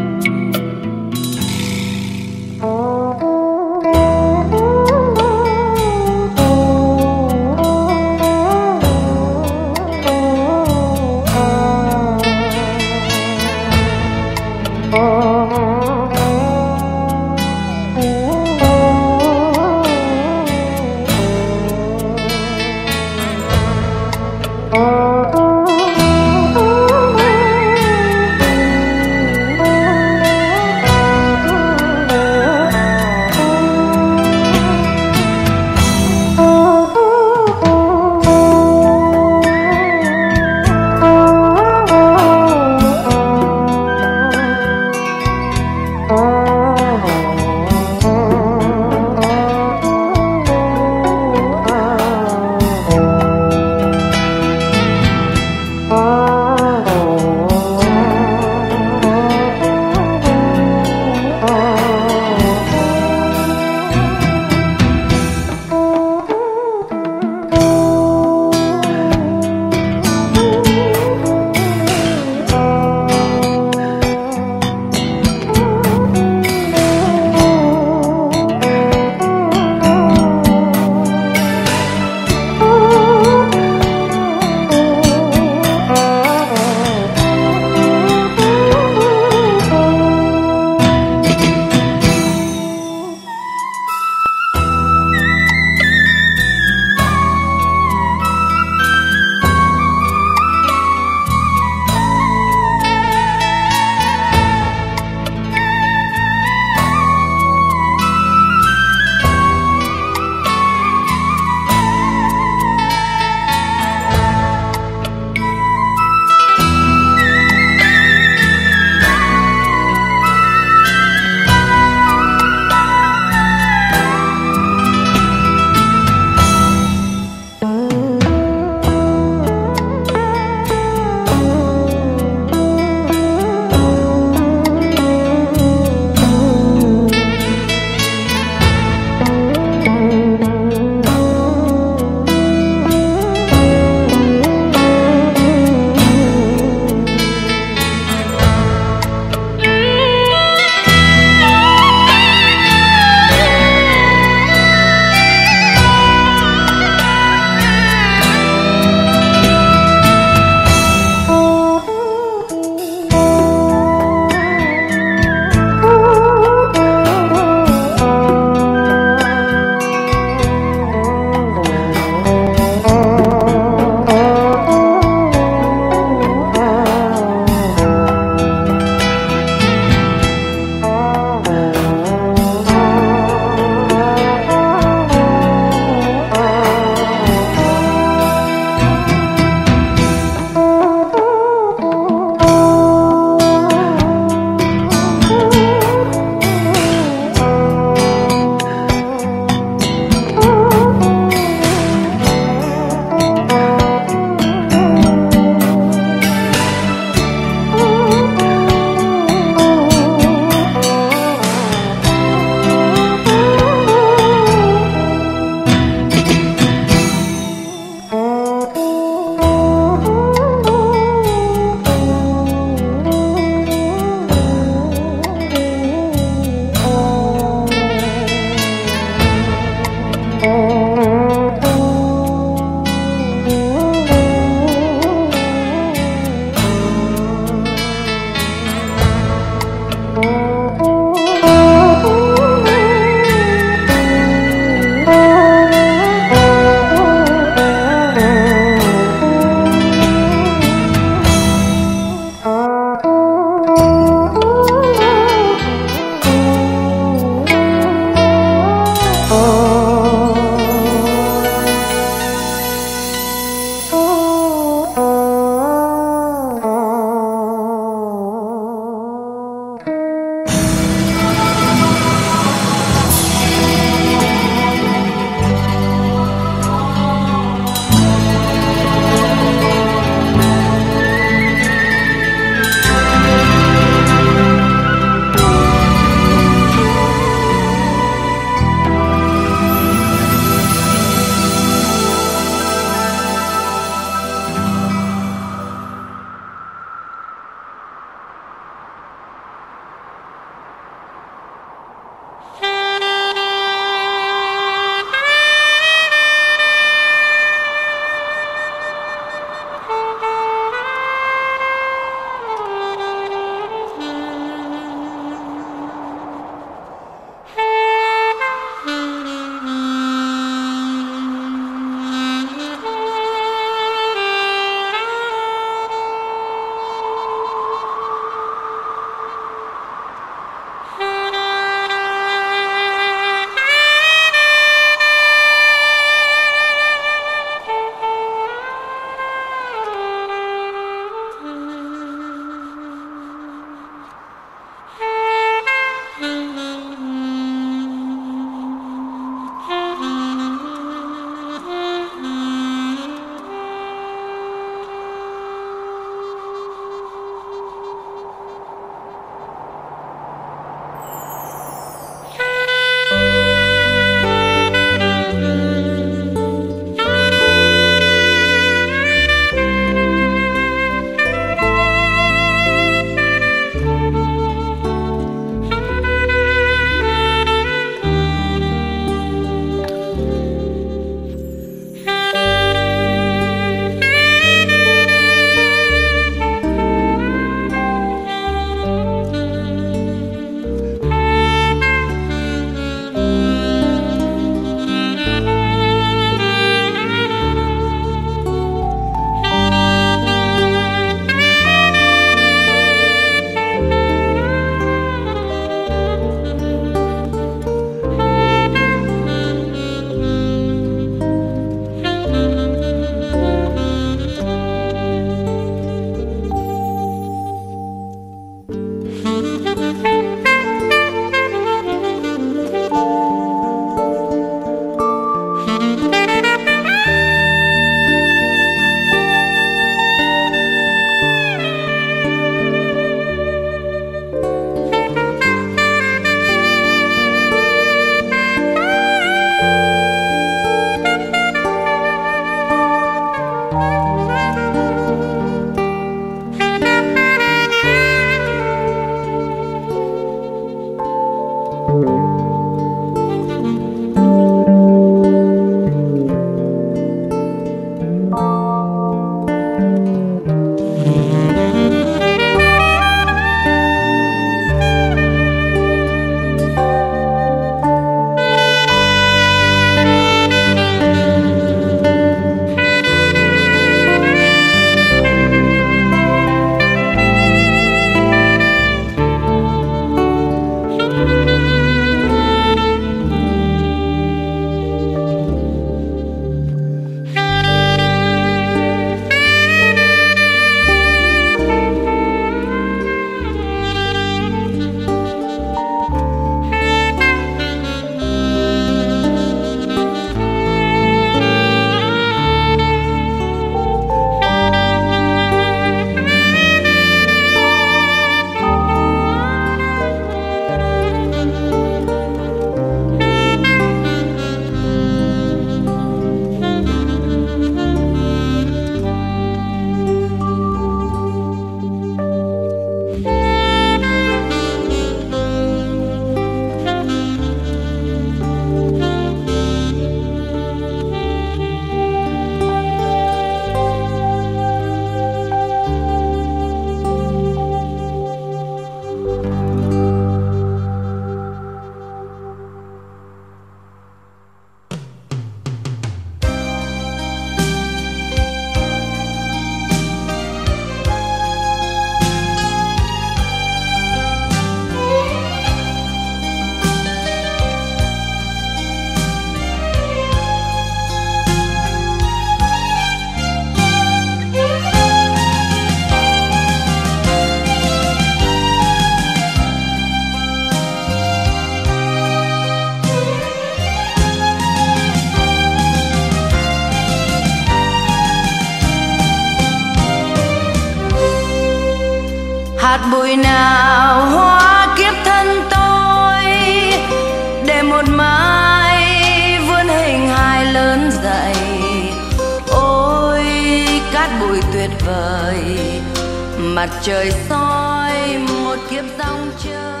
hạt bụi nào hóa kiếp thân tôi, để một mai vươn hình hài lớn dậy. Ôi cát bụi tuyệt vời, mặt trời soi một kiếp dòng chơi.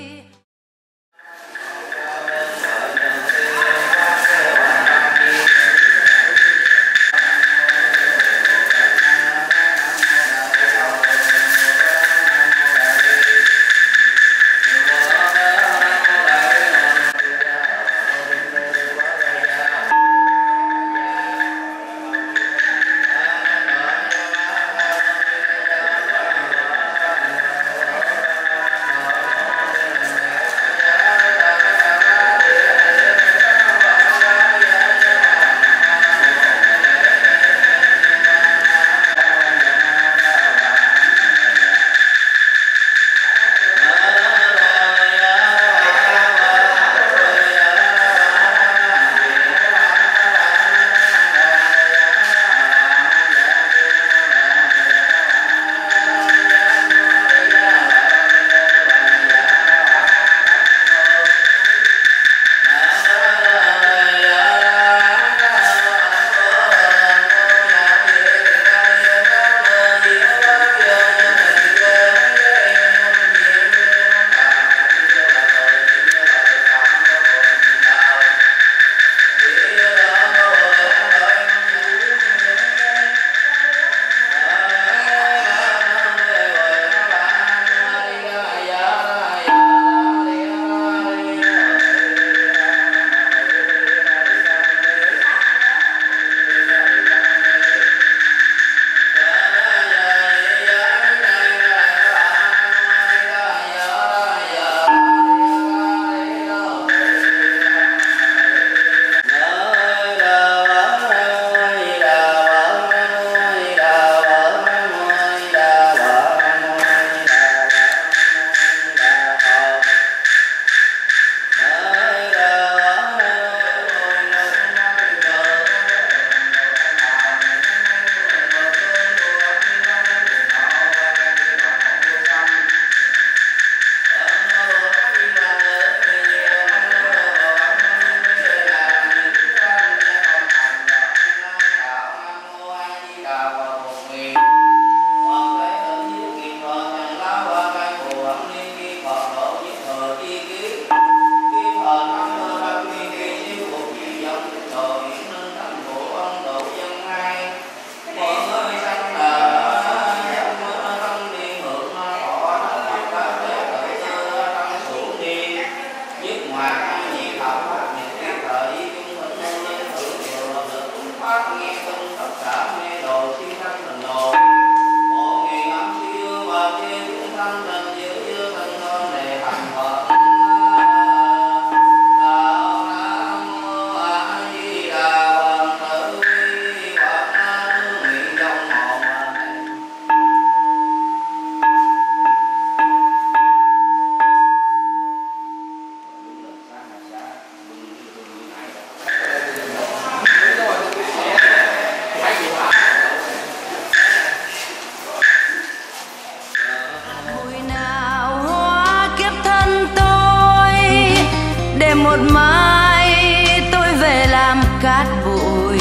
Một mai tôi về làm cát bụi,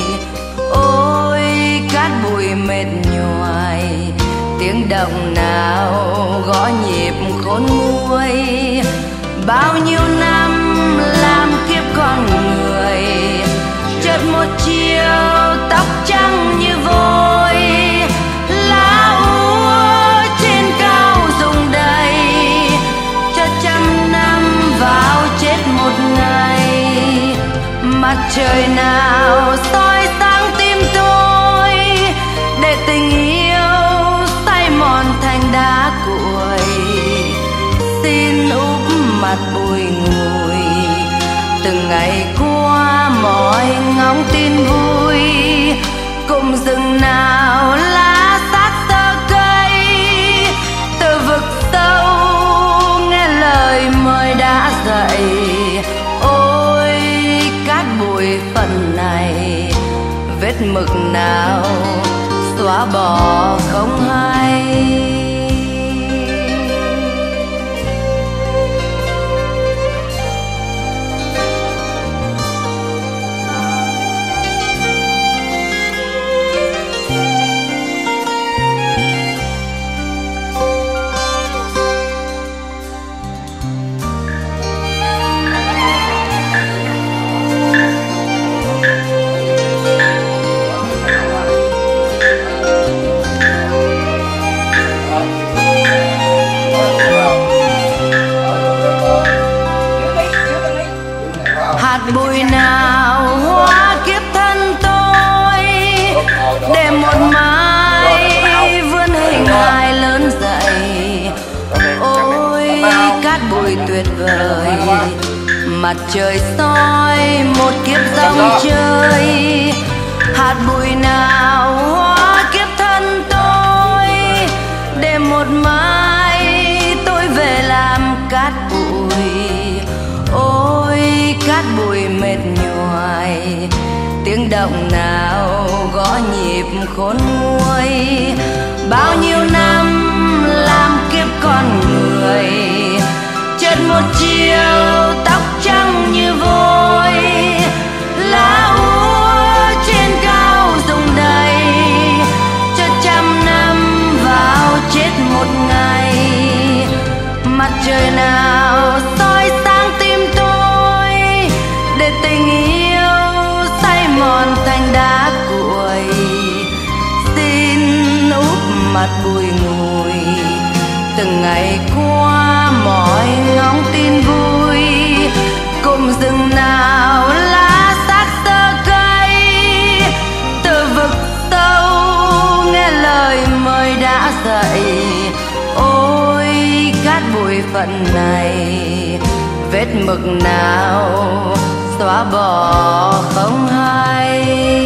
ôi cát bụi mệt nhoài, tiếng động nào gõ nhịp khôn nguôi. Bao nhiêu năm làm kiếp con người, chợt một chiều tóc trắng như vôi, lá úa trên cao rụng đầy, cho trăm năm vào chết một ngày. Mặt trời nào soi sáng tim tôi, để tình yêu say mòn thành đá cuội. Xin úp mặt bùi ngùi, từng ngày qua mọi ngóng tin vui. Cùng rừng nào lá sát tơ cây, từ vực sâu nghe lời mời đã dậy. Ôi cát bụi phần này, vết mực nào xóa bỏ không hay. mặt trời soi một kiếp dòng chơi, hạt bụi nào hóa kiếp thân tôi, để một mai tôi về làm cát bụi. Ôi cát bụi mệt nhoài, tiếng động nào gõ nhịp khôn nguôi. Bao nhiêu năm làm kiếp con người, chợt một chiều tóc trắng như vôi, lá úa trên cao rụng đầy, cho trăm năm vào chết một ngày. Mặt trời nào soi sáng tim tôi, để tình yêu say mòn thành đá cuội. Xin úp mặt bụi ngùi, từng ngày qua mỏi ngóng tin vui. Cùng rừng nào lá xác tơ cây, từ vực sâu nghe lời mời đã dậy. Ôi cát bụi phận này, vết mực nào xóa bỏ không hay.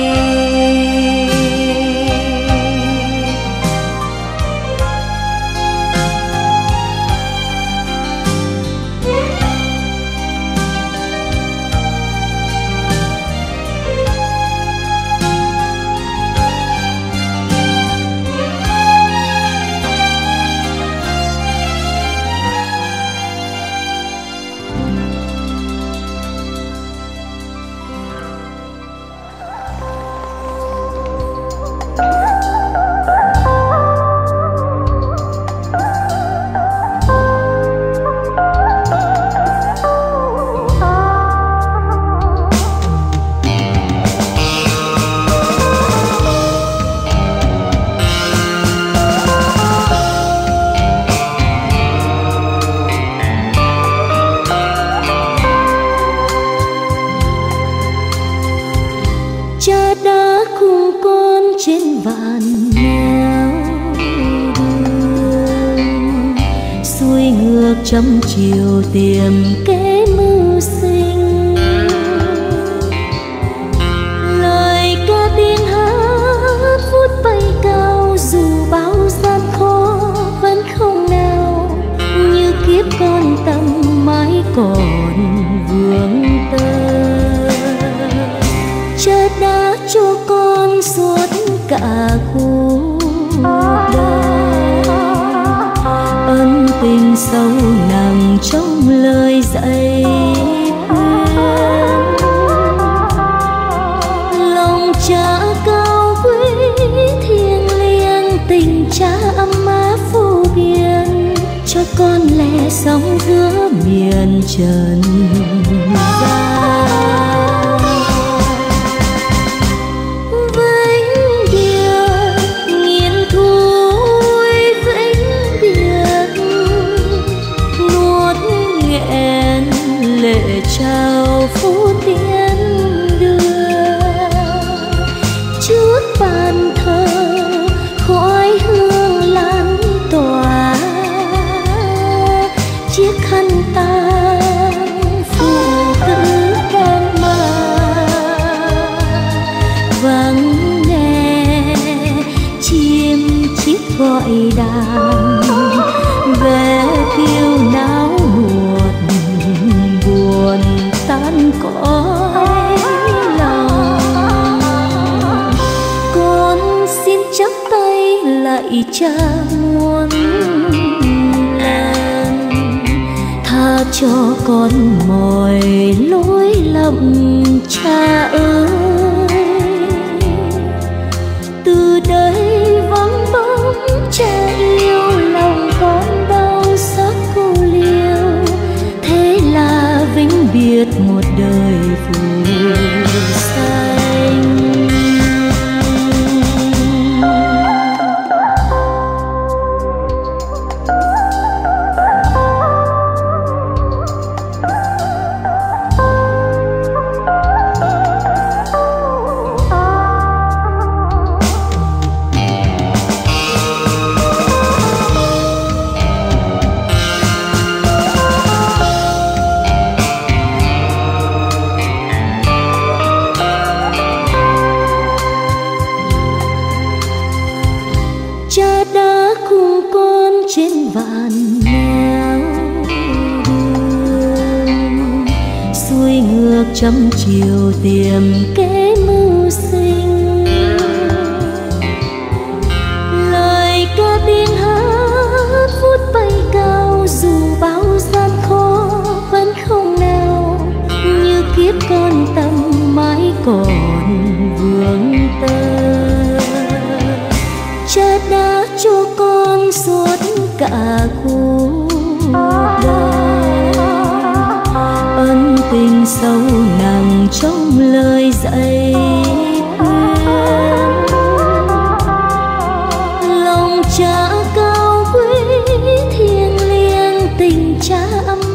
Trăm chiều tìm kế mưu sinh, lời ca tiếng hát phút bay cao. Dù bao gian khó vẫn không nào, như kiếp con tâm mãi còn vương tơ. Cha đã cho con suốt cả cuộc đời, ân tình sâu nặng trong lời dạy khuyên. Lòng cha cao quý thiêng liêng, tình cha ấm áp vô biên, cho con lẽ sống giữa miền trần gian. Lệ trao phút tiến đưa, trước bàn thờ khói hương lan tỏa. Chiếc khăn tang phụ tử con mơ, vắng nghe chim chít gọi đàn về kiêu náo nuột buồn tan cõi lòng. Con xin chắp tay lạy cha muôn lần, tha cho con mọi lỗi lầm cha ơi. Từ đây vắng bóng cha yêu, lòng con đau xót cô liêu. Thế là vĩnh biệt một đời phù xanh. vạn nẻo đường, xuôi ngược trăm chiều tìm kế mưu sinh. Lời ca tiếng hát vút bay cao, dù bao gian khó vẫn không nào như kiếp con tâm mãi còn vương tơ. Cha đã cho con suốt cả cuộc đời, ân tình sâu nặng trong lời dạy khuyên. Lòng cha cao quý thiêng liêng, tình cha âm